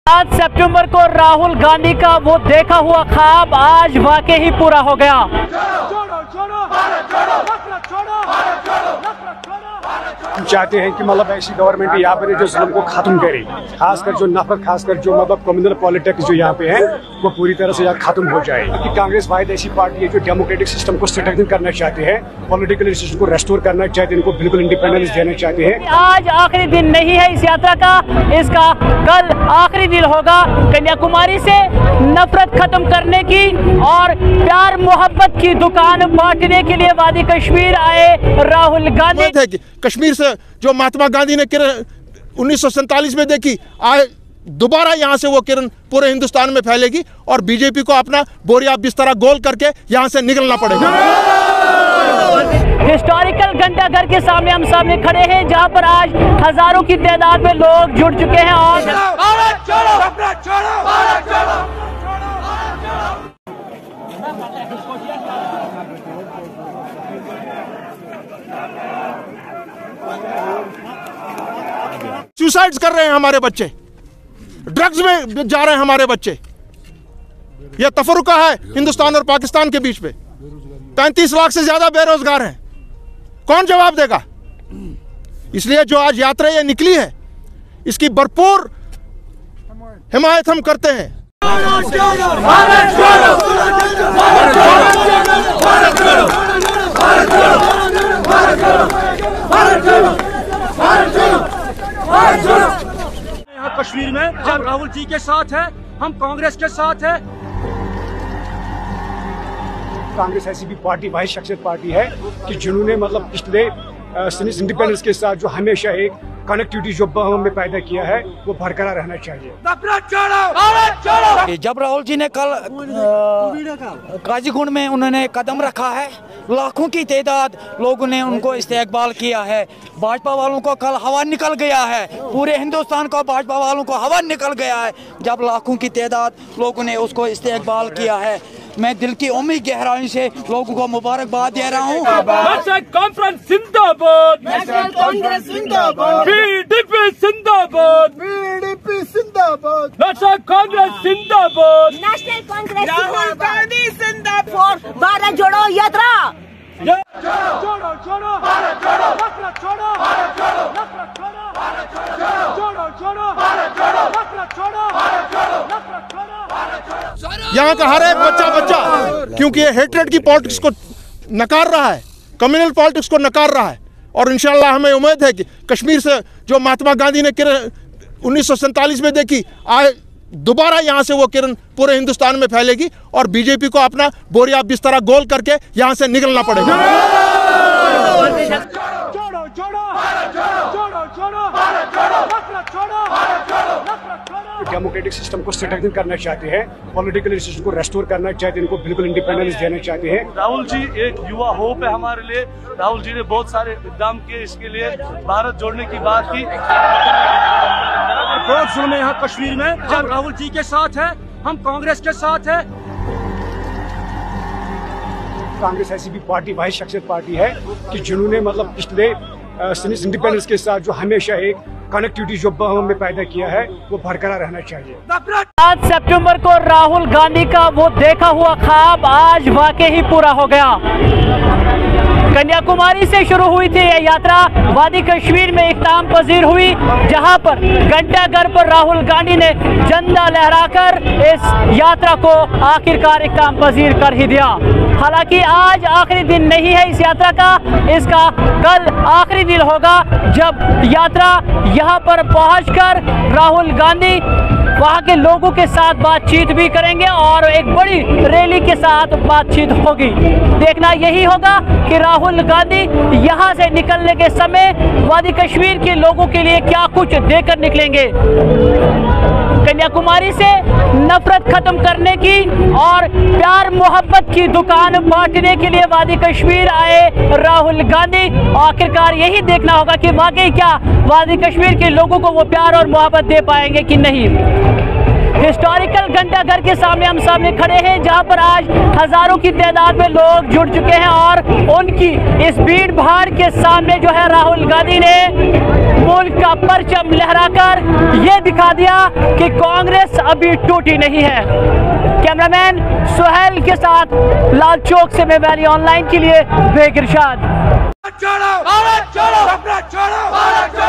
7 सितंबर को राहुल गांधी का वो देखा हुआ ख्वाब आज वाकई ही पूरा हो गया। हम चाहते हैं कि मतलब ऐसी गवर्नमेंट यहाँ पर जो जुल्म को खत्म करे, खासकर जो नफरत, खासकर जो मतलब कम्युनल पॉलिटिक्स जो यहाँ पे है वो पूरी तरह से यहाँ खत्म हो जाए। क्योंकि कांग्रेस वाहिद ऐसी पार्टी है जो डेमोक्रेटिक सिस्टम को स्ट्रेंथन करना चाहते हैं, पॉलिटिकल इंस्टीट्यूशन को रेस्टोर करना चाहते हैं, इनको बिल्कुल इंडिपेंडेंस देना चाहते हैं। आज आखिरी दिन नहीं है इस यात्रा का, इसका कल आखिरी दिन होगा। कन्याकुमारी से नफरत खत्म करने की और प्यार मोहब्बत की दुकान बांटने के लिए वादी कश्मीर आए राहुल गांधी। कश्मीर से जो महात्मा गांधी ने किरण 1947 में देखी, आज दोबारा यहाँ से वो किरण पूरे हिंदुस्तान में फैलेगी और बीजेपी को अपना बोरिया बिस्तरा गोल करके यहाँ से निकलना पड़ेगा। हिस्टोरिकल घंटाघर के सामने हम सामने खड़े हैं, जहां पर आज हजारों की तादाद में लोग जुट चुके हैं और सुसाइड्स कर रहे हैं हमारे बच्चे, ड्रग्स में जा रहे हैं हमारे बच्चे। यह तफरुका है हिंदुस्तान और पाकिस्तान के बीच में। 35 लाख से ज्यादा बेरोजगार हैं, कौन जवाब देगा? इसलिए जो आज यात्रा ये निकली है इसकी भरपूर हिमायत हम करते हैं। यहाँ कश्मीर में हम राहुल जी के साथ हैं, हम कांग्रेस के साथ हैं। कांग्रेस ऐसी भी पार्टी, वाहिद शख्सियत पार्टी है कि जिन्होंने मतलब पिछले इंडिपेंडेंस के साथ जो हमेशा एक कनेक्टिविटी जो में पैदा किया है वो बरकरार रहना चाहिए। जब राहुल जी ने कल काजीगुंड में उन्होंने कदम रखा है, लाखों की तादाद लोगों ने उनको इस्तेकबाल किया है। भाजपा वालों को कल हवा निकल गया है, पूरे हिंदुस्तान को भाजपा वालों को हवा निकल गया है जब लाखों की तादाद लोगों ने उसको इस्तेकबाल किया है। मैं दिल की उम्मीद गहराई से लोगों को मुबारकबाद दे रहा हूँ। कॉन्फ्रेंस जिंदाबाद, कांग्रेस जिंदाबाद, पीडीपी जिंदाबाद, पीडीपी जिंदाबाद, नेशनल कांग्रेस जिंदाबाद, नेशनल कांग्रेस राहुल गांधी जिंदाबाद, भारत जोड़ो यात्रा। जोड़ो जोड़ो भारत जोड़ो, नफरत छोड़ो भारत जोड़ो, नफरत छोड़ो भारत जोड़ो, जोड़ो जोड़ो भारत जोड़ो, नफरत छोड़ो भारत जोड़ो, नफरत छोड़ो भारत जोड़ो। यहाँ का हर एक बच्चा क्योंकि ये हेट्रेड की पॉलिटिक्स को नकार रहा है, कम्युनल पॉलिटिक्स को नकार रहा है और इंशाल्लाह हमें उम्मीद है कि कश्मीर से जो महात्मा गांधी ने किरण 1947 में देखी, आज दोबारा यहाँ से वो किरण पूरे हिंदुस्तान में फैलेगी और बीजेपी को अपना बोरिया बिस्तरा गोल करके यहाँ से निकलना पड़ेगा। जोड़ो जोड़ो भारत जोड़ो, जोड़ो जोड़ो भारत जोड़ो, नफरत छोड़ो भारत जोड़ो, नफरत छोड़ो। डेमोक्रेटिक सिस्टम को स्ट्रेंथन करना चाहते हैं, पॉलिटिकल इंस्टीट्यूशन को रेस्टोर करना चाहते हैं, इनको बिल्कुल इंडिपेंडेंस देना चाहते हैं। राहुल जी एक युवा होप है हमारे लिए। राहुल जी ने बहुत सारे इक़दाम किए, इसके लिए भारत जोड़ने की बात की। बहुत जुल्म है यहाँ कश्मीर में, हम राहुल जी के साथ हैं, हम कांग्रेस के साथ हैं। कांग्रेस ऐसी भी पार्टी, वाहिद शख्सियत पार्टी है कि जिन्होंने मतलब पिछले इंडिपेंडेंस के साथ जो हमेशा एक कनेक्टिविटी जो में पैदा किया है वो बरकरार रहना चाहिए। 7 सितंबर को राहुल गांधी का वो देखा हुआ ख्वाब आज वाकई ही पूरा हो गया। कन्याकुमारी से शुरू हुई थी यह यात्रा, वादी कश्मीर में इख्ताम पजीर हुई, जहां पर घंटाघर पर राहुल गांधी ने झंडा लहराकर इस यात्रा को आखिरकार इख्ताम पजीर कर ही दिया। हालांकि आज आखिरी दिन नहीं है इस यात्रा का, इसका कल आखिरी दिन होगा जब यात्रा यहां पर पहुंचकर राहुल गांधी वहां के लोगों के साथ बातचीत भी करेंगे और एक बड़ी रैली के साथ बातचीत होगी। देखना यही होगा कि राहुल गांधी यहां से निकलने के समय वादी कश्मीर के लोगों के लिए क्या कुछ देकर निकलेंगे। कन्याकुमारी से नफरत खत्म करने की और प्यार मोहब्बत की दुकान बांटने के लिए वादी कश्मीर आए राहुल गांधी। आखिरकार यही देखना होगा कि वाकई क्या वादी कश्मीर के लोगों को वो प्यार और मोहब्बत दे पाएंगे कि नहीं। हिस्टोरिकल घंटाघर के सामने हम सामने खड़े हैं, जहां पर आज हजारों की तादाद में लोग जुड़ चुके हैं और उनकी इस भीड़ भाड़ के सामने जो है राहुल गांधी ने मुल्क का परचम लहराकर ये दिखा दिया कि कांग्रेस अभी टूटी नहीं है। कैमरामैन सुहेल के साथ लाल चौक से मैं वैली ऑनलाइन के लिए बेग इरशाद। छोड़ो भारत छोड़ो, छोड़ो भारत छोड़ो।